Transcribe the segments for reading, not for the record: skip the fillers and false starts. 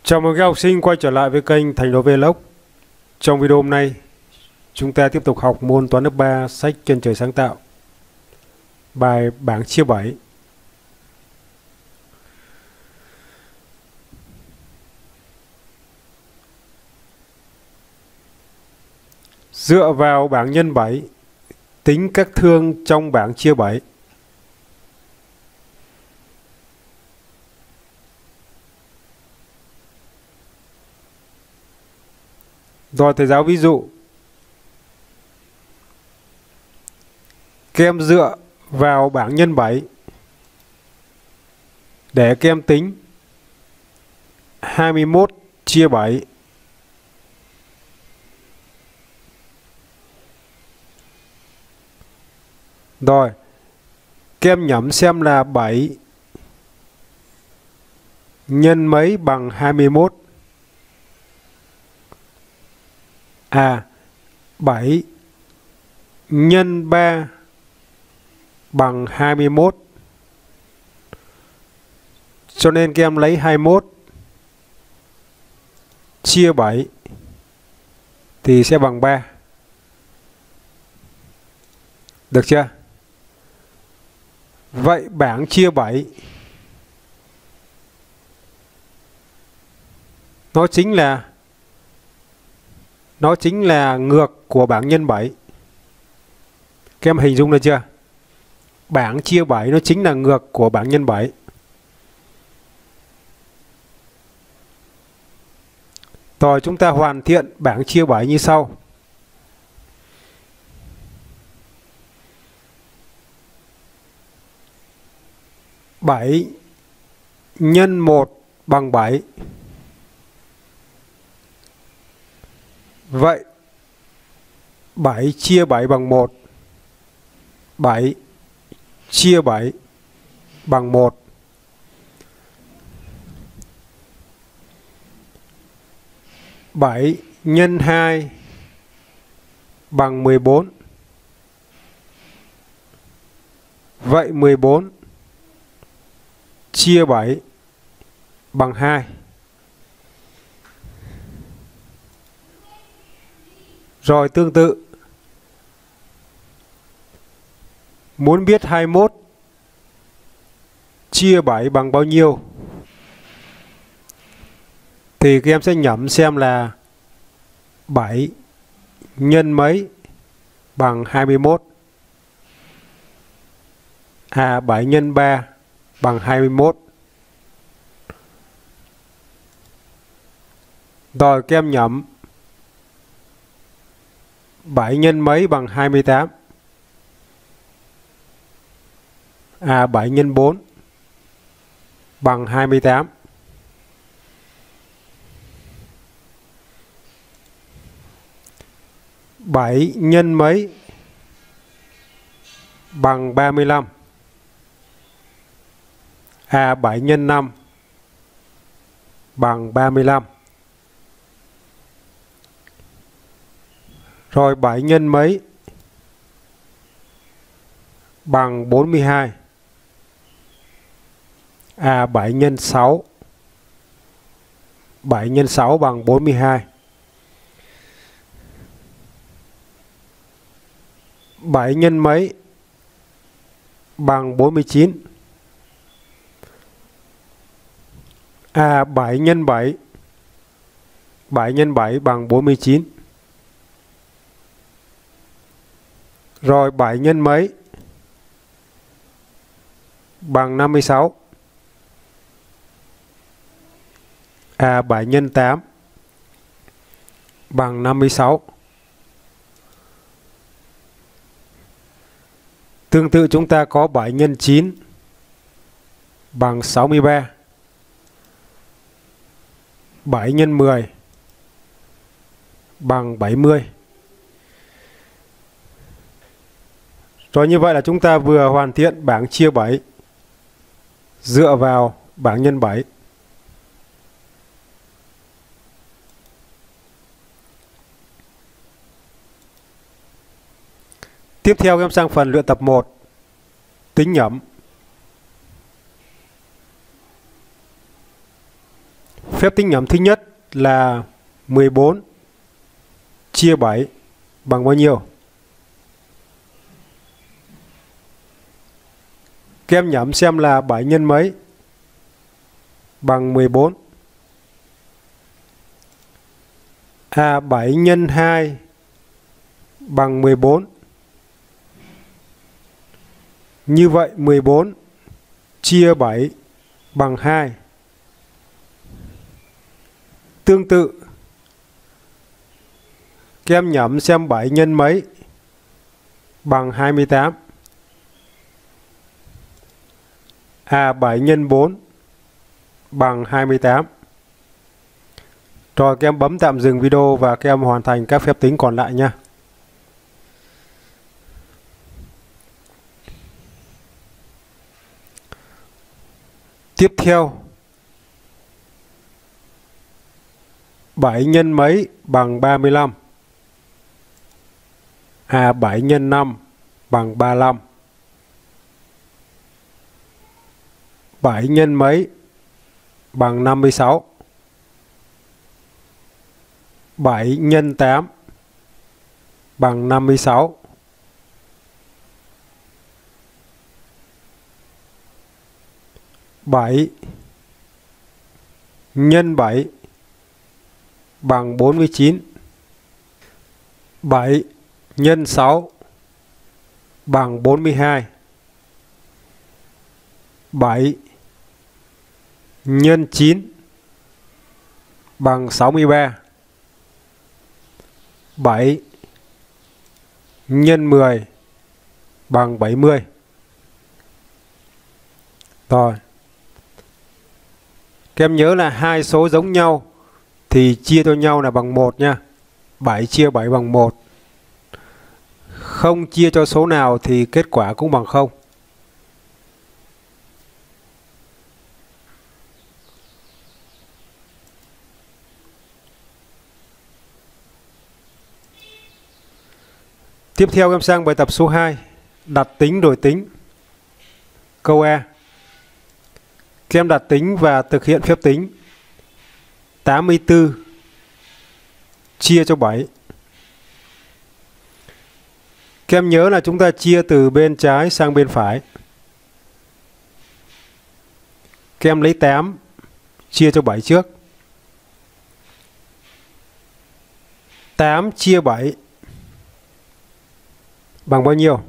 Chào mừng các học sinh quay trở lại với kênh Thành Đô Vlog. Trong video hôm nay, chúng ta tiếp tục học môn toán lớp 3 sách Chân Trời Sáng Tạo. Bài bảng chia 7. Dựa vào bảng nhân 7, tính các thương trong bảng chia 7. Rồi thầy giáo ví dụ. Các em dựa vào bảng nhân 7 để các em tính 21 chia 7. Rồi, các em nhẩm xem là 7 nhân mấy bằng 21. 7 nhân 3 bằng 21. Cho nên các em lấy 21 chia 7 thì sẽ bằng 3. Được chưa? Vậy bảng chia 7 nó chính là ngược của bảng nhân 7. Các em hình dung được chưa? Bảng chia 7 nó chính là ngược của bảng nhân 7. Rồi chúng ta hoàn thiện bảng chia 7 như sau. Bảy nhân 1 bằng 7. Vậy 7 chia 7 bằng 1. 7 chia 7 bằng 1. 7 nhân 2 bằng 14. Vậy 14 chia 7 bằng 2. Rồi tương tự, muốn biết 21 chia 7 bằng bao nhiêu thì các em sẽ nhẩm xem là 7 nhân mấy bằng 21. 7 nhân 3 bằng 21. Rồi các em nhẩm 7 nhân mấy bằng 28. 7 nhân 4 bằng 28. Bảy nhân mấy bằng 35. 7 nhân 5 bằng 35. Rồi 7 nhân mấy bằng 42. 7 nhân 6. 7 nhân 6 bằng 42. 7 nhân mấy bằng 49. 7 nhân 7. 7 nhân 7 bằng 49. Rồi 7 nhân mấy bằng 56. 7 nhân 8 bằng 56. Tương tự chúng ta có 7 nhân 9 bằng 63. 7 nhân 10 bằng 70. Rồi như vậy là chúng ta vừa hoàn thiện bảng chia 7 dựa vào bảng nhân 7. Tiếp theo em sang phần luyện tập 1, tính nhẩm. Phép tính nhẩm thứ nhất là 14 chia 7 bằng bao nhiêu? Các em nhẩm xem là 7 nhân mấy bằng 14. 7 nhân 2 bằng 14. Như vậy 14 chia 7 bằng 2. Tương tự, các em nhẩm xem 7 nhân mấy bằng 28. 7 nhân 4 bằng 28. Rồi các em bấm tạm dừng video và các em hoàn thành các phép tính còn lại nha. Tiếp theo, 7 nhân mấy bằng 35. 7 nhân 5 bằng 35. 7 nhân mấy bằng 56. 7 nhân 8 bằng 56. 7 nhân 7 bằng 49. 7 nhân 6 bằng 42. 7 nhân 9 bằng 63. 7 nhân 10 bằng 70. Rồi. Các em nhớ là hai số giống nhau thì chia cho nhau là bằng 1 nha. 7 chia 7 bằng 1. Không chia cho số nào thì kết quả cũng bằng 0. Tiếp theo em sang bài tập số 2, đặt tính đổi tính. Câu A. Các em đặt tính và thực hiện phép tính 84 chia cho 7. Các em nhớ là chúng ta chia từ bên trái sang bên phải. Các em lấy 8 chia cho 7 trước. 8 chia 7 bằng bao nhiêu?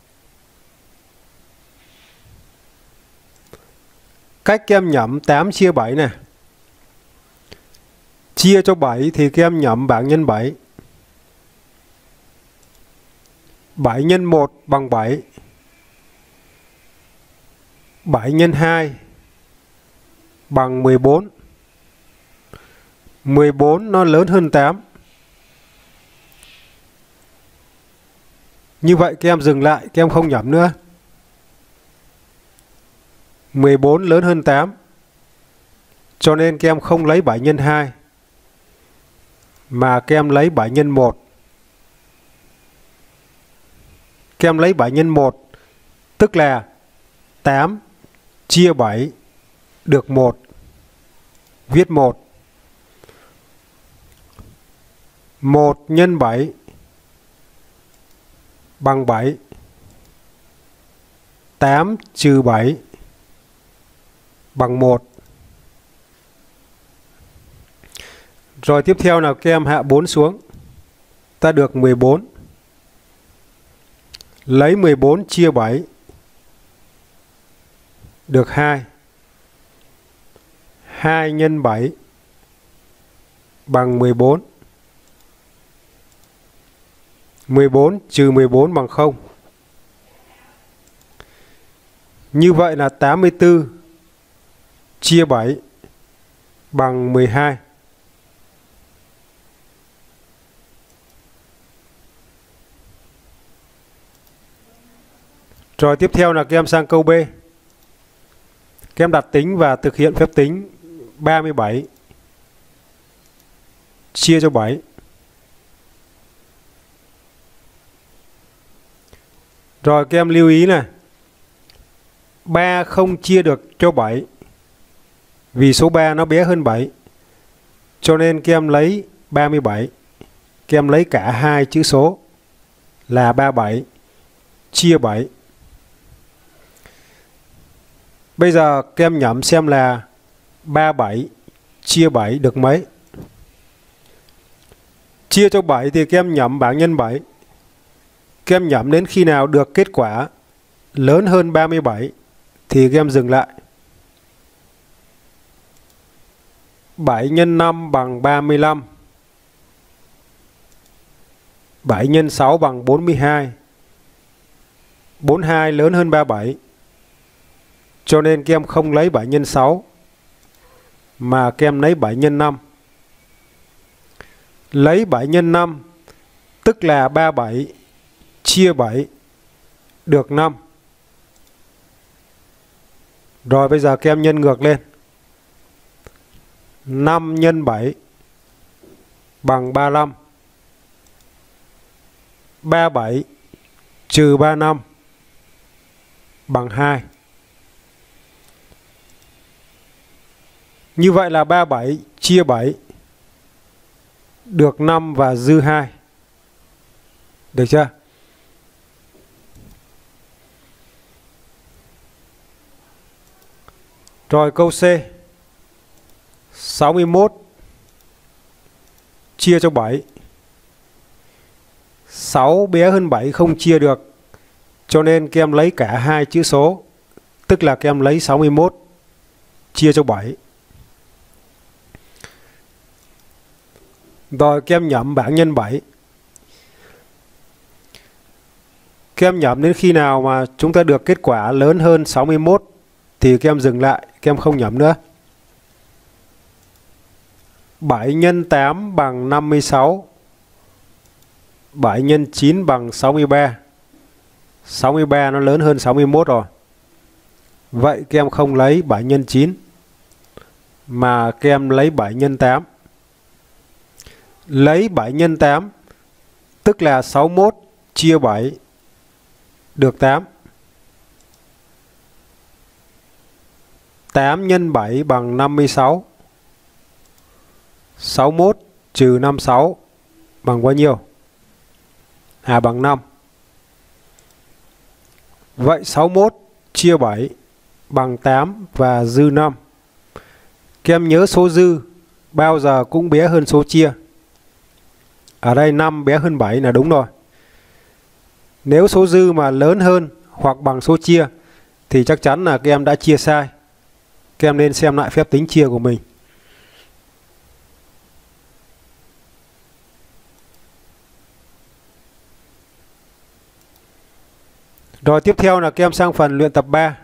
Cách các em nhẩm 8 chia 7 này. Chia cho 7 thì các em nhẩm bảng nhân 7. 7 nhân 1 bằng 7. 7 nhân 2 bằng 14. 14 nó lớn hơn 8. Như vậy các em dừng lại, các em không nhẩm nữa. 14 lớn hơn 8. Cho nên các em không lấy 7 nhân 2. Mà các em lấy 7 nhân 1. Các em lấy 7 nhân 1. Tức là 8 chia 7 được 1. Viết 1. 1 nhân 7 bằng 7. 8 trừ 7 bằng 1. Rồi tiếp theo nào các em hạ 4 xuống. Ta được 14. Lấy 14 chia 7 được 2. 2 nhân 7 bằng 14. 14 trừ 14 bằng 0. Như vậy là 84 chia 7 bằng 12. Rồi tiếp theo là các em sang câu B. Các em đặt tính và thực hiện phép tính 37 chia cho 7. Rồi các em lưu ý này. 3 không chia được cho 7 vì số 3 nó bé hơn 7. Cho nên các em lấy 37. Các em lấy cả hai chữ số là 37 chia 7. Bây giờ các em nhẩm xem là 37 chia 7 được mấy. Chia cho 7 thì các em nhẩm bảng nhân 7. Các em nhẩm đến khi nào được kết quả lớn hơn 37 thì các em dừng lại. 7 nhân 5 bằng 35. 7 nhân 6 bằng 42. 42 lớn hơn 37. Cho nên các em không lấy 7 nhân 6 mà các em lấy 7 nhân 5. Lấy 7 nhân 5 tức là 37 chia 7 được 5. Rồi bây giờ các em nhân ngược lên. 5 nhân 7 bằng 35. 37 trừ 35 bằng 2. Như vậy là 37 chia 7 được 5 và dư 2. Được chưa? Rồi câu C. 61 chia cho 7. 6 bé hơn 7 không chia được. Cho nên các em lấy cả hai chữ số. Tức là các em lấy 61 chia cho 7. Rồi các em nhẩm bảng nhân 7. Các em nhẩm đến khi nào mà chúng ta được kết quả lớn hơn 61 thì các em dừng lại, các em không nhẩm nữa. 7 nhân 8 bằng 56. 7 nhân 9 bằng 63. 63 nó lớn hơn 61 rồi. Vậy các em không lấy 7 nhân 9 mà các em lấy 7 nhân 8. Lấy 7 nhân 8 tức là 61 chia 7 được 8. 8 nhân 7 bằng 56. 61 trừ 56 bằng bao nhiêu? Bằng 5. Vậy 61 chia 7 bằng 8 và dư 5. Các em nhớ số dư bao giờ cũng bé hơn số chia. Ở đây 5 bé hơn 7 là đúng rồi. Nếu số dư mà lớn hơn hoặc bằng số chia thì chắc chắn là các em đã chia sai. Các em nên xem lại phép tính chia của mình. Rồi tiếp theo là các em sang phần luyện tập 3.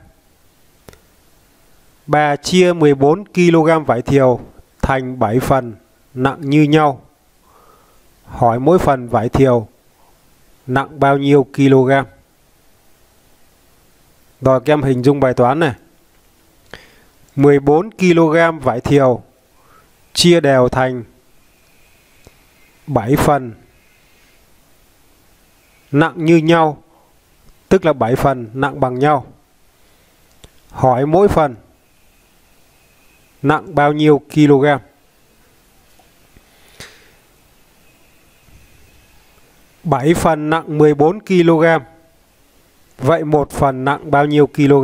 Bà chia 14 kg vải thiều thành 7 phần nặng như nhau. Hỏi mỗi phần vải thiều nặng bao nhiêu kg? Rồi các em hình dung bài toán này. 14 kg vải thiều chia đều thành 7 phần nặng như nhau, tức là 7 phần nặng bằng nhau. Hỏi mỗi phần nặng bao nhiêu kg? Bảy phần nặng 14 kg. Vậy một phần nặng bao nhiêu kg?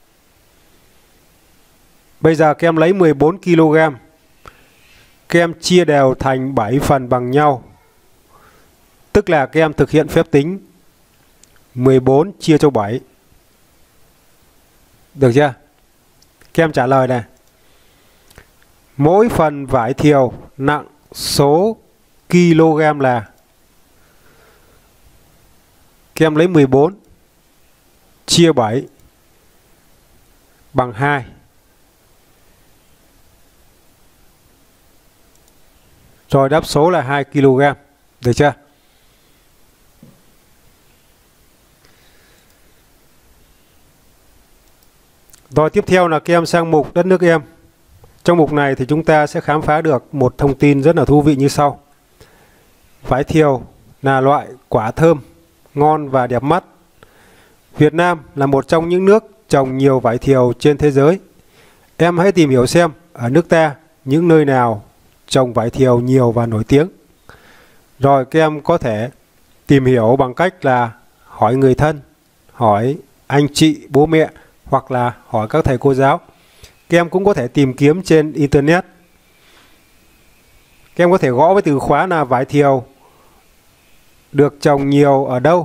Bây giờ các em lấy 14 kg. Các em chia đều thành 7 phần bằng nhau. Tức là các em thực hiện phép tính 14 chia cho 7. Được chưa? Các em trả lời này. Mỗi phần vải thiều nặng số kg là. Các em lấy 14 chia 7 bằng 2. Rồi đáp số là 2 kg. Được chưa? Rồi tiếp theo là các em sang mục đất nước em. Trong mục này thì chúng ta sẽ khám phá được một thông tin rất là thú vị như sau. Vải thiều là loại quả thơm, ngon và đẹp mắt. Việt Nam là một trong những nước trồng nhiều vải thiều trên thế giới. Em hãy tìm hiểu xem ở nước ta những nơi nào trồng vải thiều nhiều và nổi tiếng. Rồi các em có thể tìm hiểu bằng cách là hỏi người thân, hỏi anh chị, bố mẹ hoặc là hỏi các thầy cô giáo. Các em cũng có thể tìm kiếm trên Internet. Các em có thể gõ với từ khóa là vải thiều được trồng nhiều ở đâu.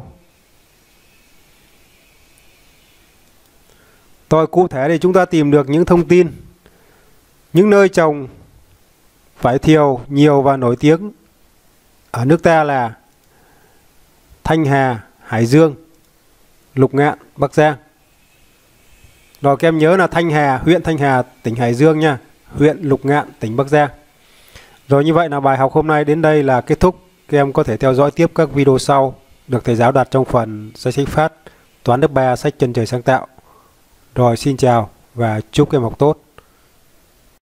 Rồi cụ thể thì chúng ta tìm được những thông tin, những nơi trồng vải thiều nhiều và nổi tiếng ở nước ta là Thanh Hà, Hải Dương, Lục Ngạn, Bắc Giang. Rồi các em nhớ là Thanh Hà, huyện Thanh Hà, tỉnh Hải Dương nha, huyện Lục Ngạn, tỉnh Bắc Giang. Rồi như vậy là bài học hôm nay đến đây là kết thúc. Các em có thể theo dõi tiếp các video sau được thầy giáo đặt trong phần sách phát Toán lớp 3 sách Chân Trời Sáng Tạo. Rồi xin chào và chúc các em học tốt.